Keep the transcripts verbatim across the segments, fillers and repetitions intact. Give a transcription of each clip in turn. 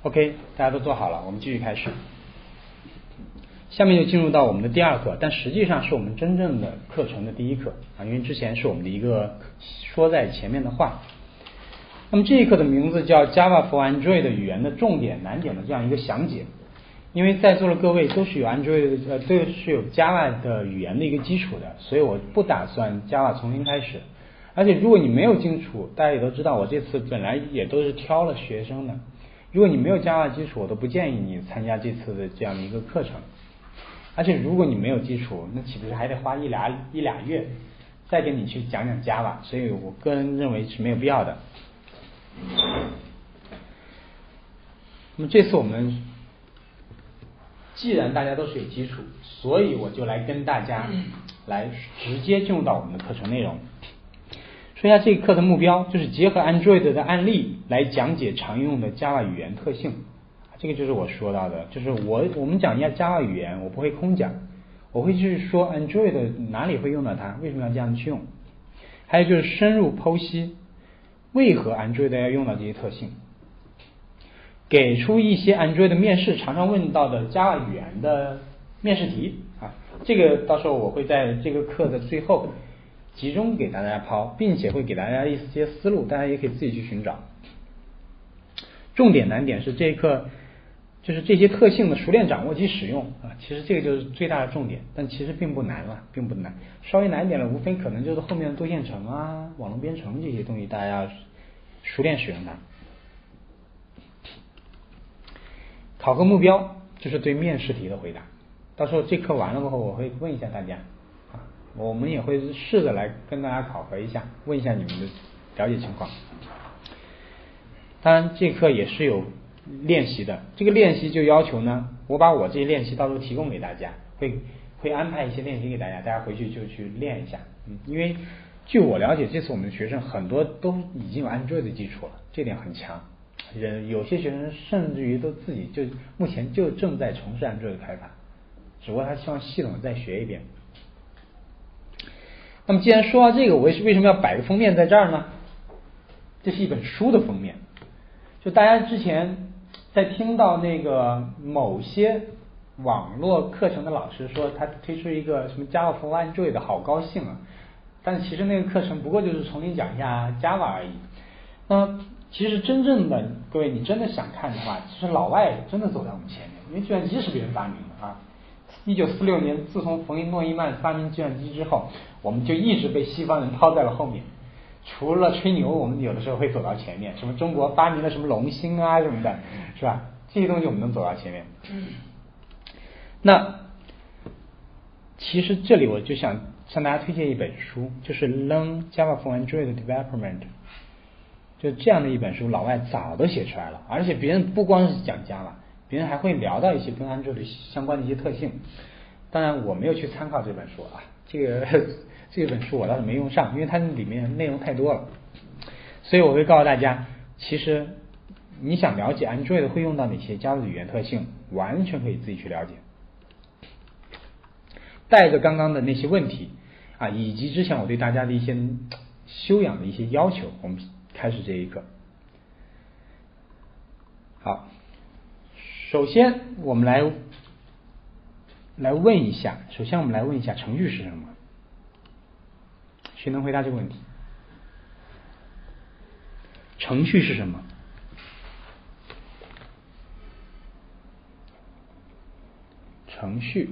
OK， 大家都做好了，我们继续开始。下面就进入到我们的第二课，但实际上是我们真正的课程的第一课啊，因为之前是我们的一个说在前面的话。那么这一课的名字叫 Java for Android 语言的重点难点的这样一个详解。因为在座的各位都是有 Android 呃都是有 Java 的语言的一个基础的，所以我不打算 Java 从零开始。而且如果你没有基础，大家也都知道，我这次本来也都是挑了学生的。如果你没有 Java 基础，我都不建议你参加这次的这样的一个课程。而且如果你没有基础，那岂不是还得花一俩一俩月再给你去讲讲 Java？ 所以我个人认为是没有必要的。那么这次我们既然大家都是有基础，所以我就来跟大家来直接进入到我们的课程内容。说一下这个课的目标，就是结合 Android 的案例来讲解常用的 Java 语言特性。这个就是我说到的，就是我我们讲一下 Java 语言，我不会空讲，我会去说 Android 哪里会用到它，为什么要这样去用。还有就是深入剖析为何 Android 要用到这些特性，给出一些 Android 面试常常问到的 Java 语言的面试题啊，这个到时候我会在这个课的最后集中给大家抛，并且会给大家一些思路，大家也可以自己去寻找。重点难点是这一课就是这些特性的熟练掌握及使用啊，其实这个就是最大的重点，但其实并不难了，并不难。稍微难一点的，无非可能就是后面的多线程啊、网络编程这些东西，大家要熟练使用它。考核目标就是对面试题的回答，到时候这课完了过后，我会问一下大家啊，我们也会试着来跟大家考核一下，问一下你们的了解情况。当然，这课也是有练习的，这个练习就要求呢，我把我这些练习到时候提供给大家，会会安排一些练习给大家，大家回去就去练一下。嗯，因为据我了解，这次我们的学生很多都已经有 Android 的基础了，这点很强。人有些学生甚至于都自己就目前就正在从事 Android 开发，只不过他希望系统再学一遍。那么既然说到这个，我为什么要摆个封面在这儿呢？这是一本书的封面。就大家之前在听到那个某些网络课程的老师说他推出一个什么 Java for Android 的，好高兴啊！但其实那个课程不过就是重新讲一下 Java 而已。那其实真正的各位，你真的想看的话，其实老外真的走在我们前面，因为计算机是别人发明的啊。一九四六年，自从冯诺依曼发明计算机之后，我们就一直被西方人抛在了后面。除了吹牛，我们有的时候会走到前面，什么中国发明了什么龙芯啊什么的，是吧？这些东西我们能走到前面。那其实这里我就想向大家推荐一本书，就是《Learn Java for Android Development》，就这样的一本书，老外早都写出来了，而且别人不光是讲 Java， 别人还会聊到一些跟 Android 相关的一些特性。当然我没有去参考这本书啊，这个这本书我倒是没用上，因为它里面内容太多了，所以我会告诉大家，其实你想了解 Android 会用到哪些 Java 的语言特性，完全可以自己去了解。带着刚刚的那些问题啊，以及之前我对大家的一些修养的一些要求，我们开始这一课。好，首先我们来来问一下，首先我们来问一下程序是什么？谁能回答这个问题？程序是什么？程序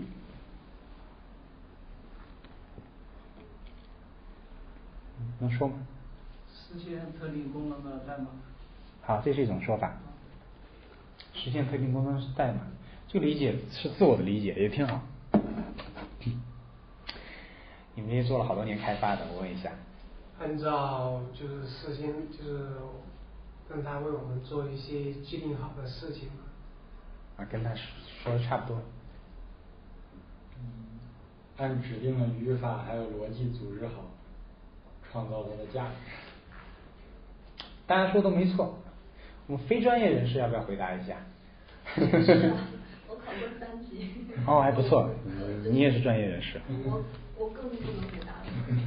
能说吗？ 实现特定功能的代码。 好，这是一种说法。实现特定功能是代码，这个理解是自我的理解，也挺好。你们也做了好多年开发的，我问一下。 按照就是事先就是让他为我们做一些既定好的事情。 啊，跟他说的差不多。 嗯，按指定的语法还有逻辑组织好，创造它的价值。 大家说都没错，我们非专业人士要不要回答一下？ 我考过三级。 哦，还不错，你也是专业人士。 我我更不能回答了。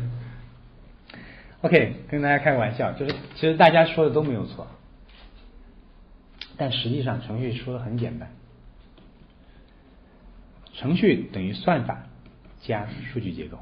OK， 跟大家开个玩笑，就是其实大家说的都没有错。 但实际上程序说的很简单，程序等于算法加数据结构。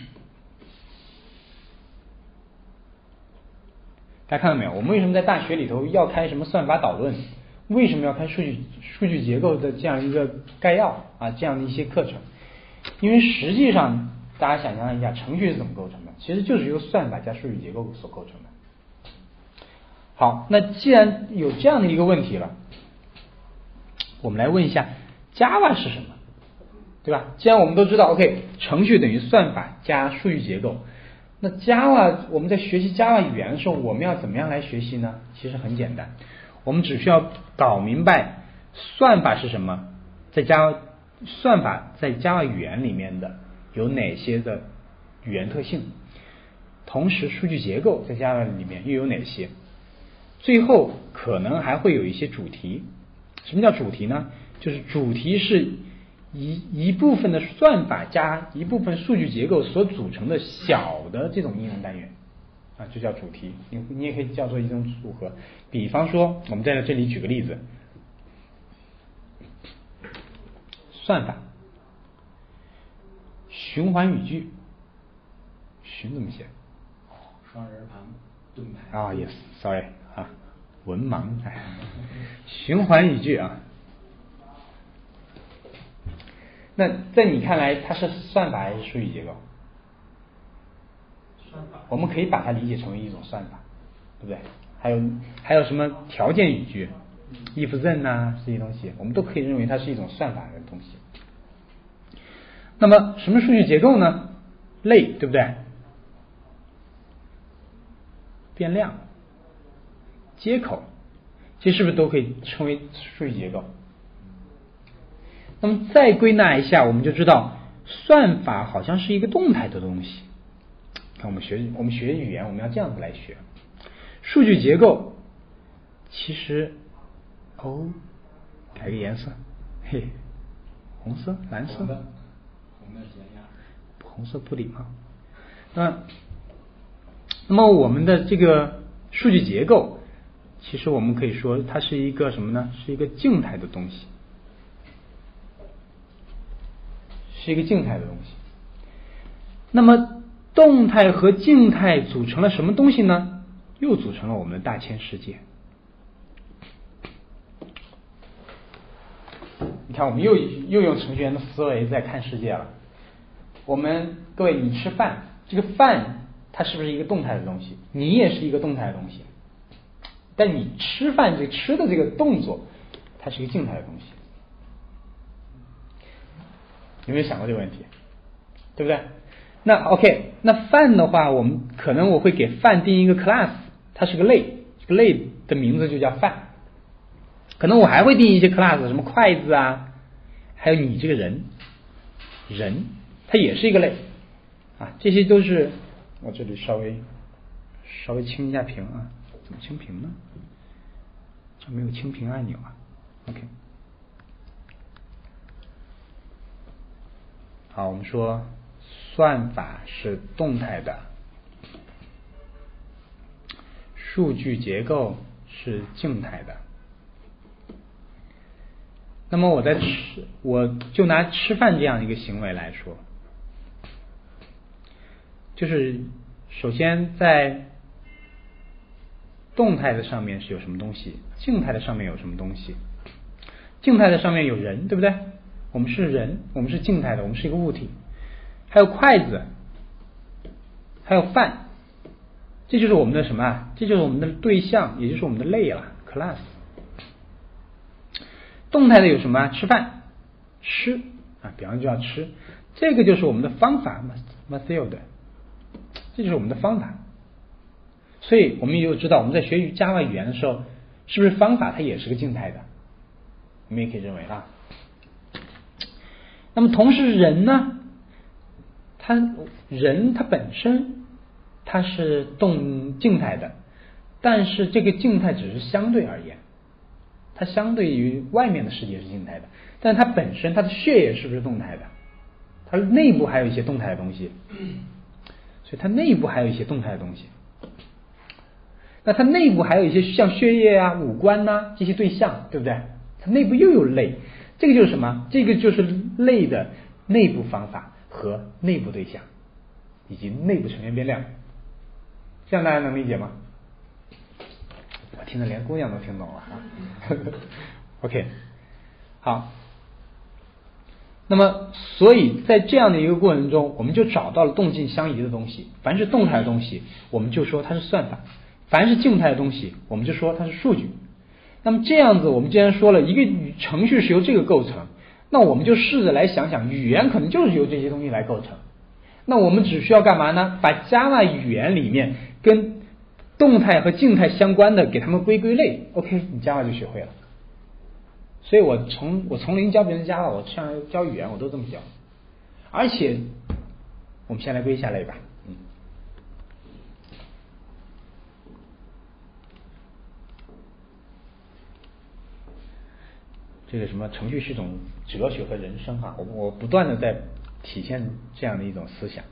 大家看到没有？我们为什么在大学里头要开什么算法导论？为什么要开数据数据结构的这样一个概要啊？这样的一些课程？因为实际上大家想象一下，程序是怎么构成的？其实就是由算法加数据结构所构成的。好，那既然有这样的一个问题了，我们来问一下 Java 是什么，对吧？既然我们都知道 OK 程序等于算法加数据结构，那 Java 我们在学习 Java 语言的时候，我们要怎么样来学习呢？其实很简单，我们只需要搞明白算法是什么，在 Java 算法在 Java 语言里面的有哪些的语言特性，同时数据结构在 Java 里面又有哪些，最后可能还会有一些主题。什么叫主题呢？就是主题是一一部分的算法加一部分数据结构所组成的小的这种应用单元啊，就叫主题。你你也可以叫做一种组合。比方说，我们在这里举个例子，算法循环语句，循怎么写？ 双人旁盾牌。 啊 ，yes，sorry 啊，文盲哎，循环语句啊。那在你看来，它是算法还是数据结构？ 算法。 我们可以把它理解成为一种算法，对不对？还有还有什么条件语句、if then 呐这些东西，我们都可以认为它是一种算法的东西。那么什么数据结构呢？类，对不对？变量、接口，这是不是都可以称为数据结构？那么再归纳一下，我们就知道算法好像是一个动态的东西。看我们学我们学语言，我们要这样子来学。数据结构其实哦，改个颜色，嘿，红色、蓝色， 红的，红的显眼， 红色不礼貌。那那么我们的这个数据结构，其实我们可以说它是一个什么呢？是一个静态的东西。是一个静态的东西。那么动态和静态组成了什么东西呢？又组成了我们的大千世界。你看，我们又又用程序员的思维在看世界了。我们各位，你吃饭，这个饭它是不是一个动态的东西？你也是一个动态的东西。但你吃饭这吃的这个动作，它是一个静态的东西。有没有想过这个问题？对不对？那 OK， 那饭的话，我们可能我会给饭定一个 class， 它是个类，这个类的名字就叫饭。可能我还会定一些 class， 什么筷子啊，还有你这个人，人它也是一个类啊，这些都是我这里稍微稍微清一下屏啊，怎么清屏呢？这没有清屏按钮啊 ，OK。好，我们说算法是动态的，数据结构是静态的。那么我在吃，我就拿吃饭这样一个行为来说，就是首先在动态的上面是有什么东西，静态的上面有什么东西。静态的上面有人，对不对？我们是人，我们是静态的，我们是一个物体。还有筷子，还有饭，这就是我们的什么啊？这就是我们的对象，也就是我们的类了 class。动态的有什么？吃饭，吃啊，比方就要吃，这个就是我们的方法 method， 这就是我们的方法。所以我们也有知道，我们在学语 Java 语言的时候，是不是方法它也是个静态的？我们也可以认为啊。那么同时人呢，他人他本身它是动静态的，但是这个静态只是相对而言，它相对于外面的世界是静态的，但是它本身它的血液是不是动态的？它内部还有一些动态的东西，所以它内部还有一些动态的东西。 那它内部还有一些像血液啊、五官呐、啊、这些对象，对不对？它内部又有类，这个就是什么？这个就是类的内部方法和内部对象以及内部成员变量，这样大家能理解吗？我听得连姑娘都听懂了啊。OK， 好。那么，所以在这样的一个过程中，我们就找到了动静相宜的东西。凡是动态的东西，我们就说它是算法；凡是静态的东西，我们就说它是数据。那么这样子，我们既然说了一个程序是由这个构成，那我们就试着来想想，语言可能就是由这些东西来构成。那我们只需要干嘛呢？把 Java 语言里面跟动态和静态相关的给它们归归类。OK， 你 Java 就学会了。所以我从我从零教别人 Java， 我像教语言我都这么教。而且，我们先来归一下类吧。嗯。这个什么程序是一种哲学和人生哈，我我不断的在体现这样的一种思想。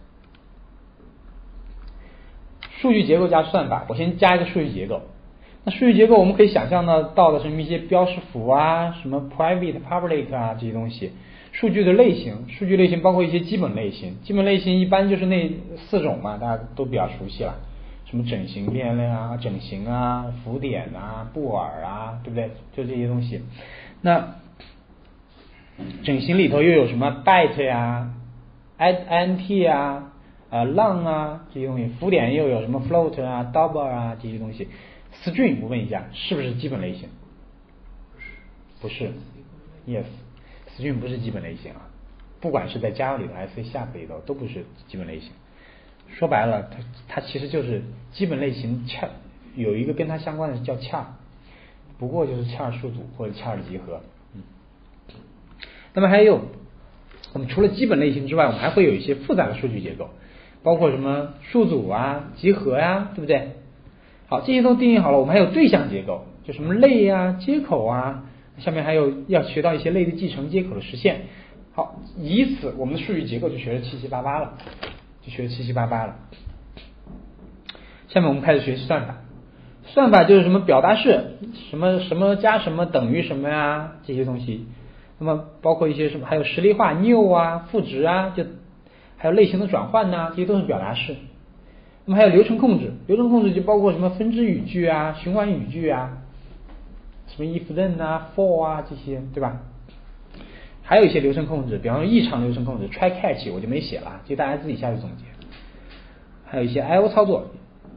数据结构加算法，我先加一个数据结构。那数据结构我们可以想象呢到的什么一些标识符啊，什么 private、public 啊这些东西。数据的类型，数据类型包括一些基本类型，基本类型一般就是那四种嘛，大家都比较熟悉了。什么整形变量啊、整形啊、浮点啊、布尔啊，对不对？就这些东西。那整形里头又有什么 byte 呀、int 啊、呃 long 啊这些东西，浮点又有什么 float 啊、double 啊这些东西。string 我问一下，是不是基本类型？不是 ，yes， string 不是基本类型啊，不管是在 Java 里头还是 C Sharp 里头都不是基本类型。说白了，它它其实就是基本类型 char 有一个跟它相关的叫 char。不过就是 char 数组或者 char 集合，嗯。那么还有，我们除了基本类型之外，我们还会有一些复杂的数据结构，包括什么数组啊、集合呀、啊，对不对？好，这些都定义好了，我们还有对象结构，就什么类啊、接口啊，下面还有要学到一些类的继承、接口的实现。好，以此我们的数据结构就学的七七八八了，就学的七七八八了。下面我们开始学习算法。算法就是什么表达式，什么什么加什么等于什么呀这些东西，那么包括一些什么，还有实例化 new 啊、赋值啊，就还有类型的转换呐、啊，这些都是表达式。那么还有流程控制，流程控制就包括什么分支语句啊、循环语句啊，什么 if then 啊、for 啊这些，对吧？还有一些流程控制，比方说异常流程控制 try catch 我就没写了，就大家自己下去总结。还有一些 I O 操作。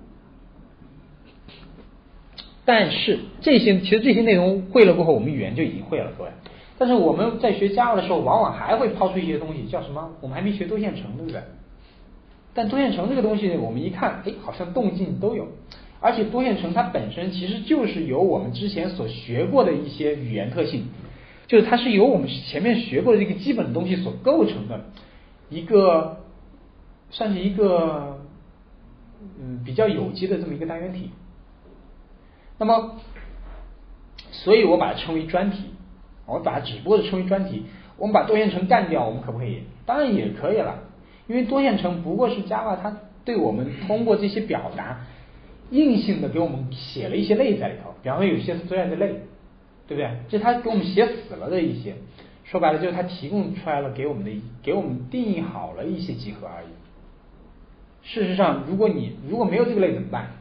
但是这些其实这些内容会了过后，我们语言就已经会了，各位。但是我们在学 Java 的时候，往往还会抛出一些东西，叫什么？我们还没学多线程，对不对？但多线程这个东西，我们一看，哎，好像动静都有。而且多线程它本身其实就是由我们之前所学过的一些语言特性，就是它是由我们前面学过的这个基本的东西所构成的一个，算是一个嗯比较有机的这么一个单元体。那么，所以我把它称为专题，我把它只不过是称为专题。我们把多线程干掉，我们可不可以？当然也可以了，因为多线程不过是 Java 它对我们通过这些表达，硬性的给我们写了一些类在里头，比方说有些 thread 类，对不对？这它给我们写死了的一些，说白了就是它提供出来了给我们的，给我们定义好了一些集合而已。事实上，如果你如果没有这个类怎么办？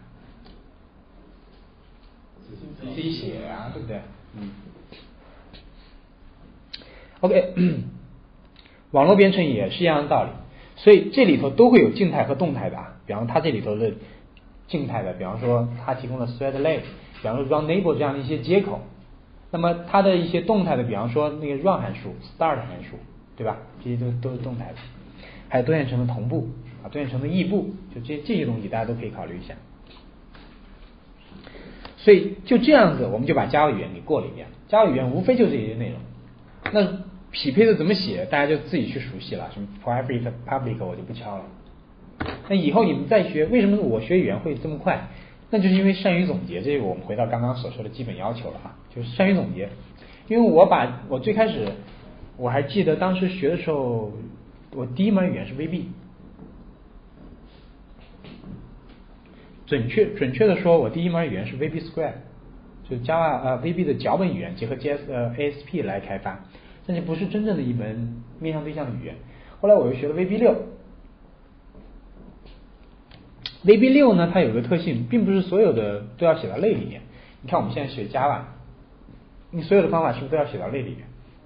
自己写啊，对不对？嗯。OK， 网络编程也是一样的道理，所以这里头都会有静态和动态的啊。比方说它这里头的静态的，比方说它提供的 thread lay， 比方说 run enable 这样的一些接口。那么它的一些动态的，比方说那个 run 函数、start 函数，对吧？这些都都是动态的。还有多线程的同步啊，多线程的异步，就这这些东西大家都可以考虑一下。所以就这样子，我们就把 Java 语言给过了一遍。Java 语言无非就这些内容。那匹配的怎么写，大家就自己去熟悉了。什么 private、public 我就不敲了。那以后你们再学，为什么我学语言会这么快？那就是因为善于总结。这个我们回到刚刚所说的基本要求了啊，就是善于总结。因为我把我最开始我还记得当时学的时候，我第一门语言是 V B。 准确准确的说，我第一门语言是 V B Square， 就是 Java 呃 V B 的脚本语言结合 J S 呃 A S P 来开发，但是不是真正的一门面向对象的语言。后来我又学了 V B 六。V B 六呢，它有个特性，并不是所有的都要写到类里面。你看我们现在学 Java， 你所有的方法是不是都要写到类里面？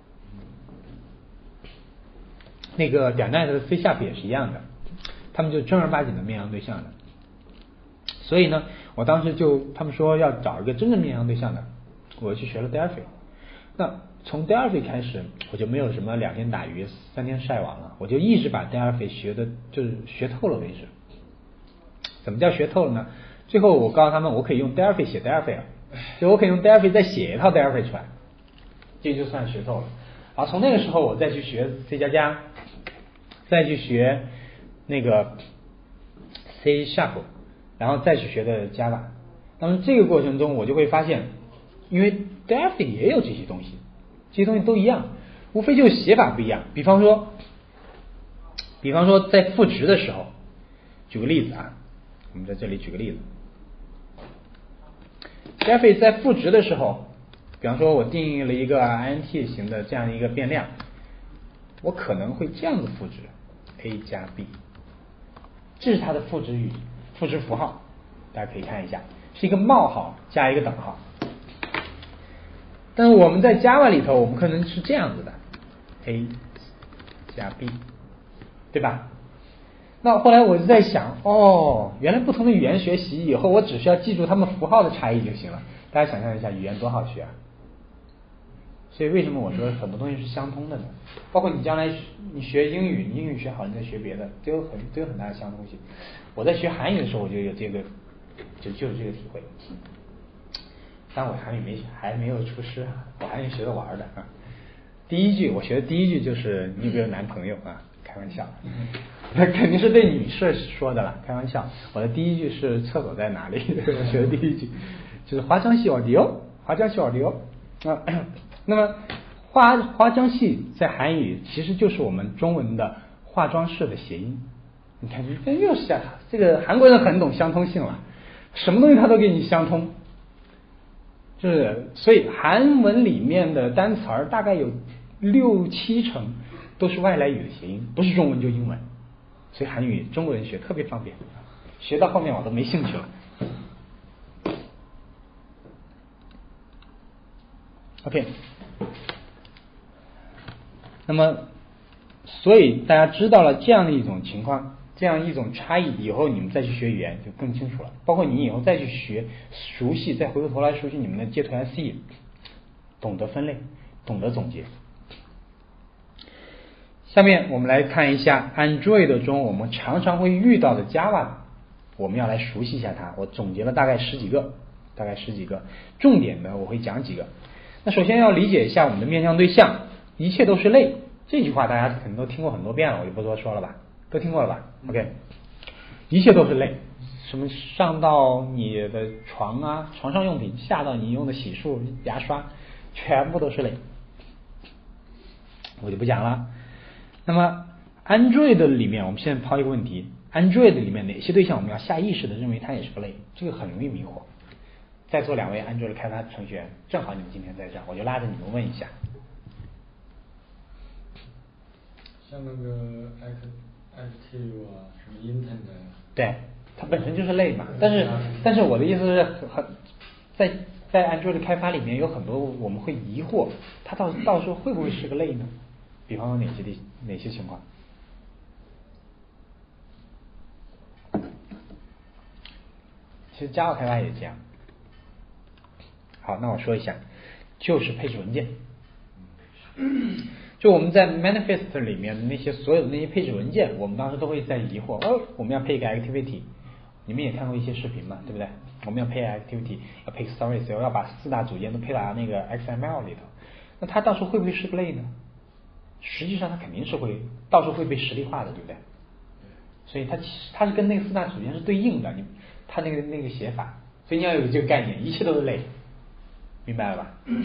那个点 net 的 C Sharp 也是一样的，他们就正儿八经的面向对象的。所以呢，我当时就他们说要找一个真正面向对象的，我去学了 Delphi。那从 Delphi 开始，我就没有什么两天打鱼三天晒网了，我就一直把 Delphi 学的就是学透了为止。怎么叫学透了呢？最后我告诉他们，我可以用 Delphi 写 Delphi 了，就我可以用 Delphi 再写一套 Delphi 出来，这就算学透了。然后从那个时候我再去学 C 加加，再去学那个 C Sharp， 然后再去学的 Java。那么这个过程中我就会发现，因为 Delphi 也有这些东西，这些东西都一样，无非就是写法不一样。比方说，比方说在赋值的时候，举个例子啊，我们在这里举个例子 ，Delphi 在赋值的时候，比方说我定义了一个 int 型的这样一个变量，我可能会这样子赋值 a 加 b， 这是它的赋值语赋值符号，大家可以看一下，是一个冒号加一个等号。但是我们在 Java 里头，我们可能是这样子的 a 加 b， 对吧？那后来我就在想，哦，原来不同的语言学习以后，我只需要记住它们符号的差异就行了。大家想象一下，语言多好学啊！所以为什么我说很多东西是相通的呢？包括你将来你学英语，你英语学好，你再学别的，都有很都有很大的相通性。我在学韩语的时候，我就有这个，就就是这个体会。但我韩语没还没有出师啊，我韩语学着玩的啊。第一句我学的第一句就是你有没有男朋友啊？开玩笑，那肯定是对女士说的了，开玩笑。我的第一句是厕所在哪里？我学的第一句就是花江洗碗迪哦，花江洗碗迪哦啊。那么花花江系在韩语其实就是我们中文的化妆室的谐音。你看，这又是这个韩国人很懂相通性了，什么东西他都给你相通。就是所以韩文里面的单词儿大概有六七成都是外来语的谐音，不是中文就英文，所以韩语中国人学特别方便，学到后面我都没兴趣了。OK， 那么所以大家知道了这样的一种情况，这样一种差异以后，你们再去学语言就更清楚了。包括你以后再去学熟悉，再回过头来熟悉你们的街头 S E， 懂得分类，懂得总结。下面我们来看一下 Android 中我们常常会遇到的 Java， 我们要来熟悉一下它。我总结了大概十几个，大概十几个，重点的我会讲几个。那首先要理解一下我们的面向对象，一切都是类，这句话大家可能都听过很多遍了，我就不多说了吧，都听过了吧 ？OK， 一切都是类，什么上到你的床啊，床上用品，下到你用的洗漱、牙刷，全部都是类，我就不讲了。那么 Android 里面，我们现在抛一个问题 ：Android 里面哪些对象我们要下意识的认为它也是个类？这个很容易迷惑。在座两位 Android 开发程序员，正好你们今天在这儿，我就拉着你们问一下。 像那个 active 啊，什么 intent 啊， 对，它本身就是类嘛。但是，但是我的意思是，很在在 Android 开发里面有很多我们会疑惑，它到到时候会不会是个类呢？比方说哪些地哪些情况？其实 Java 开发也这样。好，那我说一下，就是配置文件。就我们在 manifest 里面的那些所有的那些配置文件，我们当时都会在疑惑，哦，我们要配一个 activity， 你们也看过一些视频嘛，对不对？我们要配 activity， 要配 service， 要把四大组件都配到那个 X M L 里头，那它到时候会不会是个类呢？实际上它肯定是会，到时候会被实例化的，对不对？所以它它是跟那个四大组件是对应的，你它那个那个写法，所以你要有这个概念，一切都是类，明白了吧？嗯。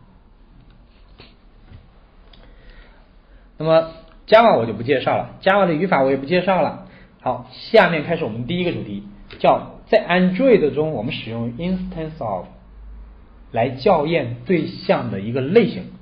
那么 Java 我就不介绍了 ，Java 的语法我也不介绍了。好，下面开始我们第一个主题，叫在 Android 中，我们使用 instance of 来校验对象的一个类型。